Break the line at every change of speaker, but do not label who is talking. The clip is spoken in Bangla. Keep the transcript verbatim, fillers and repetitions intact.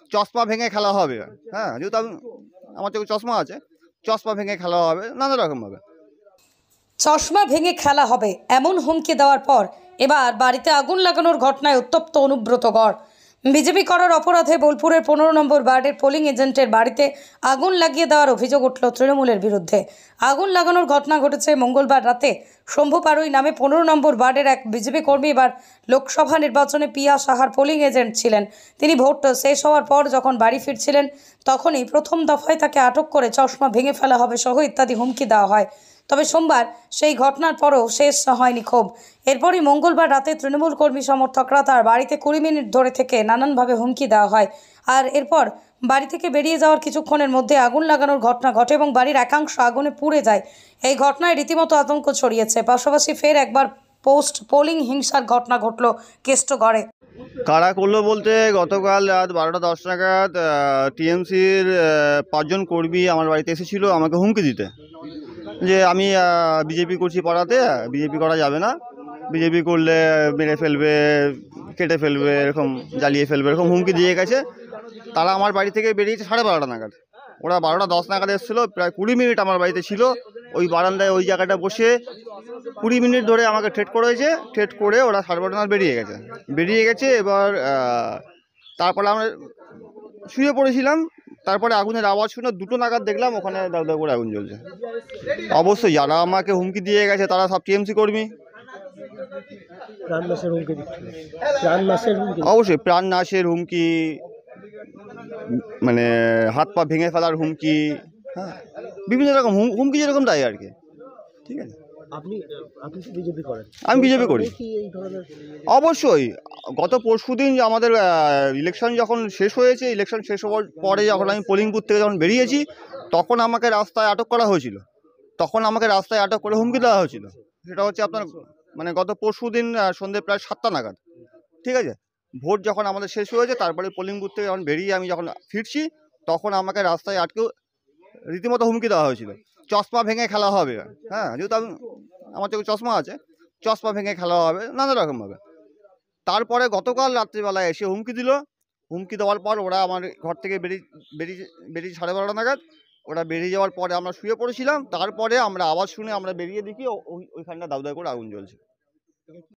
চশমা ভেঙে খেলা হবে। হ্যাঁ, যেহেতু আমি আমার চোখে চশমা আছে, চশমা ভেঙে খেলা হবে নানা রকমভাবে।
চশমা ভেঙে খেলা হবে এমন হুমকি দেওয়ার পর এবার বাড়িতে আগুন লাগানোর ঘটনায় উত্তপ্ত অনুব্রত গড়। বিজেপি করার অপরাধে বোলপুরের পনেরো নম্বর ওয়ার্ডের পোলিং এজেন্টের বাড়িতে আগুন লাগিয়ে দেওয়ার অভিযোগ উঠল তৃণমূলের বিরুদ্ধে। আগুন লাগানোর ঘটনা ঘটেছে মঙ্গলবার রাতে। শম্ভু পাড়ুই নামে পনেরো নম্বর ওয়ার্ডের এক বিজেপি কর্মী এবার লোকসভা নির্বাচনে পিয়া সাহার পোলিং এজেন্ট ছিলেন। তিনি ভোট শেষ হওয়ার পর যখন বাড়ি ফিরছিলেন তখনই প্রথম দফায় তাকে আটক করে চশমা ভেঙে ফেলা হবে সহ ইত্যাদি হুমকি দেওয়া হয়। তবে সোমবার সেই ঘটনার পরও শেষ হয়নি ক্ষোভ। এরপরই মঙ্গলবার রাতে তৃণমূল কর্মী সমর্থকরা তার বাড়িতে কুড়ি মিনিট ধরে থেকে নানানভাবে হুমকি দেওয়া হয়। আর এরপর বাড়ি থেকে বেরিয়ে যাওয়ার কিছুক্ষণের মধ্যে আগুন লাগানোর ঘটনা ঘটে এবং বাড়ির একাংশ আগুনে পুড়ে যায়। এই ঘটনায় রীতিমতো আতঙ্ক ছড়িয়েছে। পাশাপাশি ফের একবার পোস্ট পোলিং হিংসার ঘটনা ঘটল কেষ্টগড়ে।
কারা করলো বলতে, গতকাল রাত বারোটা দশ নাগাদ টিএমসির পাঁচজন কর্মী আমার বাড়িতে এসেছিল আমাকে হুমকি দিতে, যে আমি বিজেপি করছি পাড়াতে, বিজেপি করা যাবে না, বিজেপি করলে মেরে ফেলবে, কেটে ফেলবে, এরকম জ্বালিয়ে ফেলবে, এরকম হুমকি দিয়ে গেছে। তারা আমার বাড়ি থেকে বেরিয়েছে সাড়ে বারোটা নাগাদ। ওরা বারোটা দশ নাগাদ এসেছিলো, প্রায় কুড়ি মিনিট আমার বাড়িতে ছিল। ওই বারান্দায় ওই জায়গাটা বসে কুড়ি মিনিট ধরে আমাকে ট্রেট করেছে। ট্রেট করে ওরা সাড়ে বারোটা নাগাদ বেরিয়ে গেছে বেরিয়ে গেছে এবার তারপরে আমরা শুয়ে পড়েছিলাম। তারপরে আগুনের আওয়াজ শুনে দুটো নাগাদ দেখলাম ওখানে দাউ দাউ করে আগুন জ্বলছে। অবশ্যই যারা আমাকে হুমকি দিয়ে গেছে তারা সব টিএমসি কর্মী। অবশ্যই প্রাণ নাশের হুমকি, মানে হাত পা ভেঙে ফেলার হুমকি, হ্যাঁ, বিভিন্ন রকম হুমকি যেরকম তাই আর কি। ঠিক আছে, আপনি আপনি বিজেপি করেন? আমি বিজেপি করি। অবশ্যই গত পরশু দিন আমাদের ইলেকশন যখন শেষ হয়েছে, ইলেকশন শেষ হওয়ার পরে যখন আমি পোলিং বুথ থেকে যখন বেরিয়েছি তখন আমাকে রাস্তায় আটক করা হয়েছিল। তখন আমাকে রাস্তায় আটক করে হুমকি দেওয়া হয়েছিল। সেটা হচ্ছে আপনার মানে গত পরশু দিন সন্ধ্যে প্রায় সাতটা নাগাদ। ঠিক আছে, ভোট যখন আমাদের শেষ হয়েছে তারপরে পোলিং বুথ থেকে যখন বেরিয়ে আমি যখন ফিরছি তখন আমাকে রাস্তায় আটকেও রীতিমতো হুমকি দেওয়া হয়েছিল, চশমা ভেঙে খেলা হবে। হ্যাঁ, যেহেতু আমি আমার চোখে চশমা আছে, চশমা ভেঙে খেলা হবে নানা রকমভাবে। তারপরে গতকাল রাত্রিবেলায় এসে হুমকি দিল। হুমকি দেওয়ার পর ওরা আমার ঘর থেকে বেরিয়ে বেরিয়ে বেরিয়ে সাড়ে বারোটা নাগাদ ওরা বেরিয়ে যাওয়ার পরে আমরা শুয়ে পড়েছিলাম। তারপরে আমরা আওয়াজ শুনে আমরা বেরিয়ে দেখি ওইখানটা দাউ দাউ করে আগুন জ্বলছে।